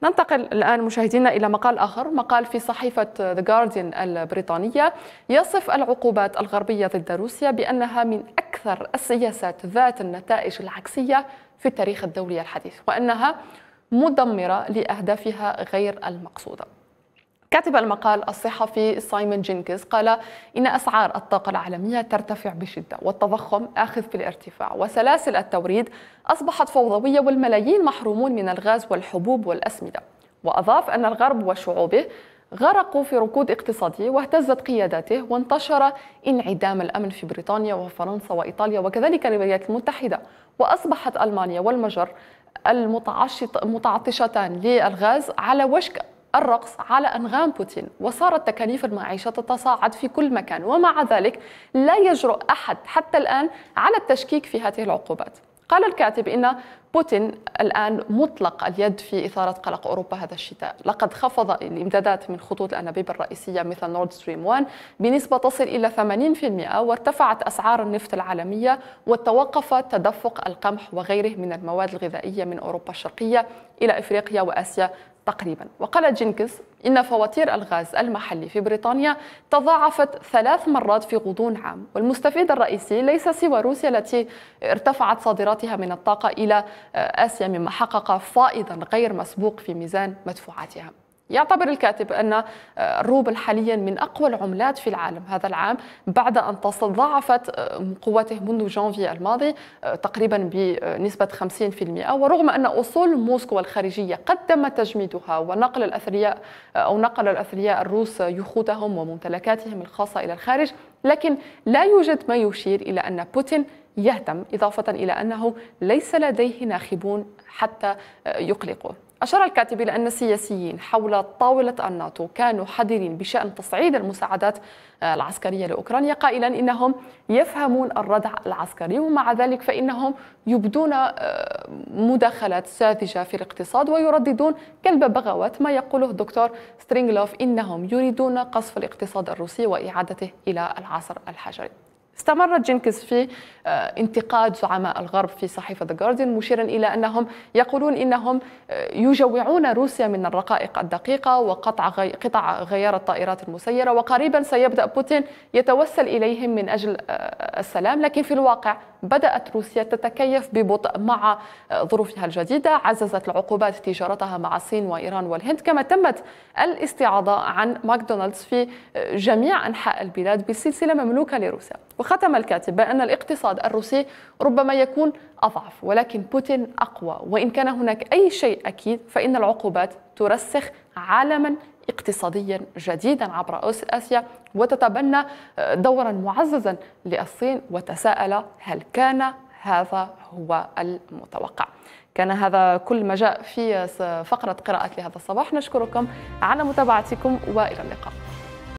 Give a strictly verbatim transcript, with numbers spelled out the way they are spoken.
ننتقل الآن مشاهدينا إلى مقال آخر، مقال في صحيفة The Guardian البريطانية يصف العقوبات الغربية ضد روسيا بأنها من أكثر السياسات ذات النتائج العكسية في التاريخ الدولي الحديث، وأنها مدمرة لأهدافها غير المقصودة. كاتب المقال الصحفي سايمون جينكيز قال إن أسعار الطاقة العالمية ترتفع بشدة، والتضخم آخذ في الارتفاع، وسلاسل التوريد أصبحت فوضوية، والملايين محرومون من الغاز والحبوب والأسمدة. وأضاف أن الغرب وشعوبه غرقوا في ركود اقتصادي واهتزت قياداته، وانتشر انعدام الأمن في بريطانيا وفرنسا وإيطاليا وكذلك الولايات المتحدة، وأصبحت ألمانيا والمجر المتعطشتان للغاز على وشك الرقص على أنغام بوتين، وصارت تكاليف المعيشة تتصاعد في كل مكان، ومع ذلك لا يجرؤ أحد حتى الآن على التشكيك في هذه العقوبات. قال الكاتب إن بوتين الآن مطلق اليد في إثارة قلق أوروبا هذا الشتاء. لقد خفض الإمدادات من خطوط الأنابيب الرئيسية مثل نورد ستريم واحد بنسبة تصل إلى ثمانين بالمئة، وارتفعت أسعار النفط العالمية، وتوقف تدفق القمح وغيره من المواد الغذائية من أوروبا الشرقية إلى إفريقيا وآسيا تقريبا. وقال جينكيز إن فواتير الغاز المحلي في بريطانيا تضاعفت ثلاث مرات في غضون عام، والمستفيد الرئيسي ليس سوى روسيا التي ارتفعت صادراتها من الطاقة إلى آسيا، مما حقق فائضا غير مسبوق في ميزان مدفوعاتها. يعتبر الكاتب أن الروبل حاليا من أقوى العملات في العالم هذا العام، بعد أن تضاعفت قوته منذ جانفي الماضي تقريبا بنسبة خمسين بالمئة، ورغم أن أصول موسكو الخارجية قد تم تجميدها ونقل الأثرياء أو نقل الأثرياء الروس يخوتهم وممتلكاتهم الخاصة إلى الخارج، لكن لا يوجد ما يشير إلى أن بوتين يهتم، إضافة إلى أنه ليس لديه ناخبون حتى يقلقه. أشار الكاتب إلى أن السياسيين حول طاولة الناتو كانوا حذرين بشأن تصعيد المساعدات العسكرية لأوكرانيا، قائلا إنهم يفهمون الردع العسكري، ومع ذلك فإنهم يبدون مداخلات ساذجة في الاقتصاد ويرددون كالببغاوات ما يقوله الدكتور سترينغلوف إنهم يريدون قصف الاقتصاد الروسي وإعادته إلى العصر الحجري. استمر جينكيز في انتقاد زعماء الغرب في صحيفة The Guardian، مشيرا إلى أنهم يقولون إنهم يجوعون روسيا من الرقائق الدقيقة وقطع غي... قطع غيار الطائرات المسيرة، وقريبا سيبدأ بوتين يتوسل إليهم من أجل السلام. لكن في الواقع بدأت روسيا تتكيف ببطء مع ظروفها الجديدة، عززت العقوبات تجارتها مع الصين وإيران والهند، كما تمت الاستعاضة عن ماكدونالدز في جميع أنحاء البلاد بسلسلة مملوكة لروسيا. وختم الكاتب بأن الاقتصاد الروسي ربما يكون أضعف، ولكن بوتين أقوى، وإن كان هناك أي شيء أكيد فإن العقوبات ترسخ عالما اقتصاديا جديدا عبر آسيا، وتتبنى دورا معززا للصين. وتساءل هل كان هذا هو المتوقع؟ كان هذا كل ما جاء في فقرة قراءة لهذا الصباح. نشكركم على متابعتكم وإلى اللقاء.